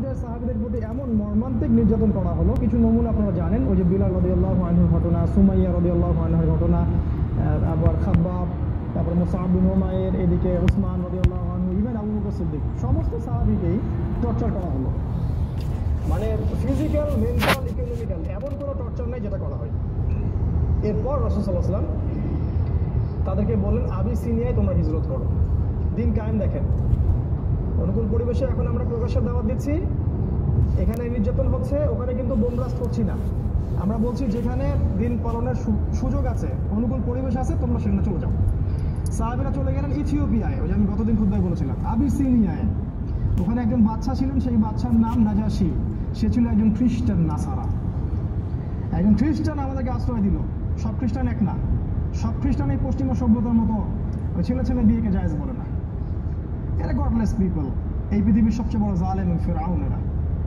পর্যায়ে সাহাবীদের প্রতি এমন মর্মান্তিক নির্যাতন করা হলো, কিছু নমুনা আপনারা জানেন, ওই যে বিলাল রাদিয়াল্লাহু আনহুর ঘটনা, সুমাইয়া রাদিয়াল্লাহু আনহার ঘটনা, আবার খাব্বাব, তারপর মুসআব বিন উমাইর, এদিকে উসমান রাদিয়াল্লাহু আনহু, ইভেন আবু বকর সিদ্দিক, সমস্ত সাহাবীকেই টর্চার করা হলো। মানে ফিজিক্যাল, মেন্টাল, ইকোনমিক্যাল এমন কোনো টর্চার নেই যেটা করা হয়। এরপর রাসূল সাল্লাল্লাহু আলাইহি ওয়াসাল্লাম তাদেরকে বললেন, আবিসিনিয়ায় তোমরা হিজরত করো, দিন কায়েম দেখেন। অনুকূল পরিবেশে এখন আমরা প্রকাশের দাওয়াত দিচ্ছি, এখানে নির্যাতন হচ্ছে, ওখানে কিন্তু বোমব্লাস্ট করছি না। আমরা বলছি যেখানে দিন পালনের সুযোগ আছে, অনুকূল পরিবেশ আছে, তোমরা সেখানে চলে যাও। সাহাবীরা চলে গেলেন ইথিওপিয়ায়, ওই যে আমি গতদিন খুতবায় বলেছিলাম, আবিসিনিয়ায়। ওখানে একজন বাদশা ছিলেন, সেই বাদশার নাম নাজাশী। সে ছিল একজন খ্রিস্টান নাসারা। একজন খ্রিস্টান আমাদেরকে আশ্রয় দিল। সব খ্রিস্টান এক না, সব খ্রিস্টান এই পশ্চিমা সভ্যতার মতো ওই ছেলে ছেলে বিয়েকে জায়েজ বলে না। এরা গডলেস পিপল, এই পৃথিবীর সবচেয়ে বড় জালেম ফিরআউন এরা,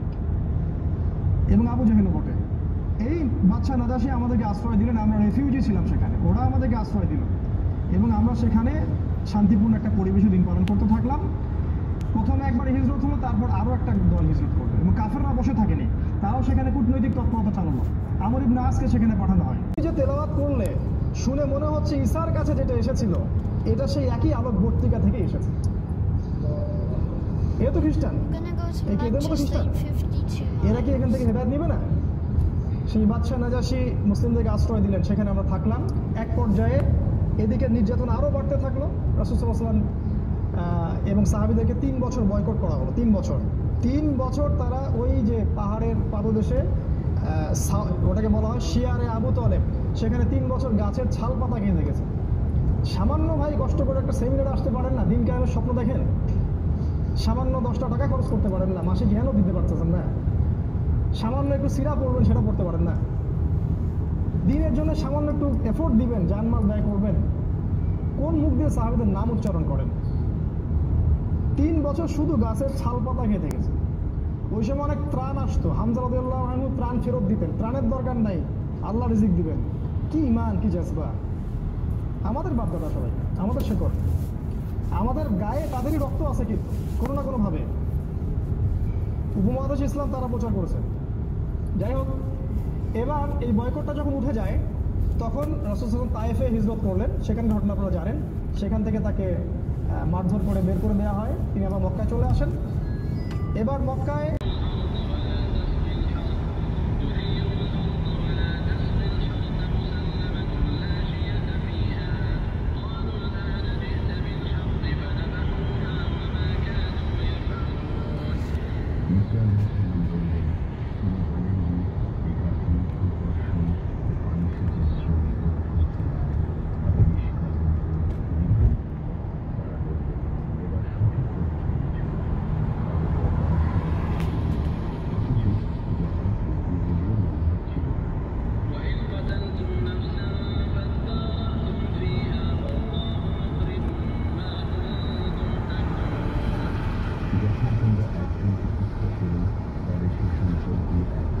এবং আবু জাহেলও বটে। এই বাদশা নাজাশী আমাদেরকে আশ্রয় দিলেন, আমরা রেফিউজি ছিলাম সেখানে, ওরা আমাদেরকে আশ্রয় দিল, এবং আমরা সেখানে শান্তিপূর্ণ একটা পরিবেশে দিন পালন করতে থাকলাম। প্রথমে একবার হিজরত হলো, তারপর আরও একটা দল হিজরত করলো, এবং কাফেররা বসে থাকেনি, তারাও সেখানে কূটনৈতিক তৎপরতা চালালো। আমর ইবনে আসকে সেখানে পাঠানো হয়। যে তেলাওয়াত করলে শুনে মনে হচ্ছে ঈসার কাছে যেটা এসেছিল এটা সেই একই আলোকবর্তিকা থেকে এসেছে। এ তো খ্রিস্টান, এদের মতো খ্রিস্টান, এরা কি এখান থেকে হেদায়েত নেবে না? সেই বাদশা নাজাশী মুসলিমদেরকে আশ্রয় দিলেন, সেখানে আমরা থাকলাম। এক পর্যায়ে এদিকে নির্যাতন আরও বাড়তে থাকলো। রাসূল সাল্লাল্লাহু আলাইহি ওয়াসাল্লাম এবং সাহাবীদেরকে 3 বছর বয়কট করা হলো। 3 বছর তারা ওই যে পাহাড়ের পাদদেশে, ওটাকে বলা হয় শিয়ারে আবু তলেব, সেখানে 3 বছর গাছের ছাল পাতা খেয়ে দেখেছে। সামান্য ভাই কষ্ট করে একটা সেমিনারে আসতে পারেন না, দিন কায়েমের স্বপ্ন দেখেন, সামান্য 10টা টাকা খরচ করতে পারেন না, মাসে জ্ঞানও দিতে পারতেছেন না, সামান্য একটু সিরা পড়বেন সেটা পড়তে পারেন না, দিনের জন্য সামান্য একটু এফোর্ট দিবেন, জানমাল ব্যয় করবেন, কোন মুখ দিয়ে সাহাবীদের নাম উচ্চারণ করেন? 3 বছর শুধু গাছের ছাল পাতা খেয়ে দেখেছে। ওই সময় অনেক ত্রাণ আসতো, হামজা রাদিয়াল্লাহু আনহু ত্রাণ ফেরত দিতেন, ত্রাণের দরকার নাই, আল্লাহ রিজিক দিবেন। কি ঈমান, কি জাযবা! আমাদের বাপদাদা সবাই, আমাদের শেকড়, আমাদের গায়ে তাদেরই রক্ত আছে, কিন্তু কোনো না কোনোভাবে উপমহাদেশ ইসলাম তারা প্রচার করেছে। যাই হোক, এবার এই বয়কটটা যখন উঠে যায়, তখন রাসূল সাল্লাল্লাহু আলাইহি ওয়াসাল্লাম তায়েফে হিজরত করলেন। সেখানে ঘটনা আপনারা জানেন, সেখান থেকে তাকে মারধর করে বের করে দেওয়া হয়। তিনি আবার মক্কায় চলে আসেন। এবার মক্কায় যখন তোমরা একজনকে হত্যা করো, তবে সে সম্পর্কে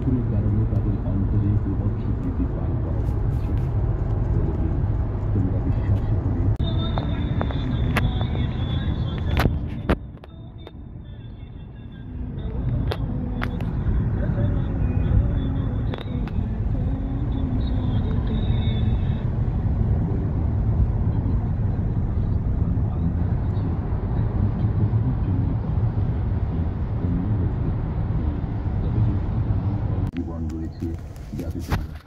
পাথরের কারণে তাদের অন্তরে বিভৎস প্রীতি পান করা হচ্ছে। তোমরা বিশ্বাসে করে জীবন রয়েছে যাতে তোমরা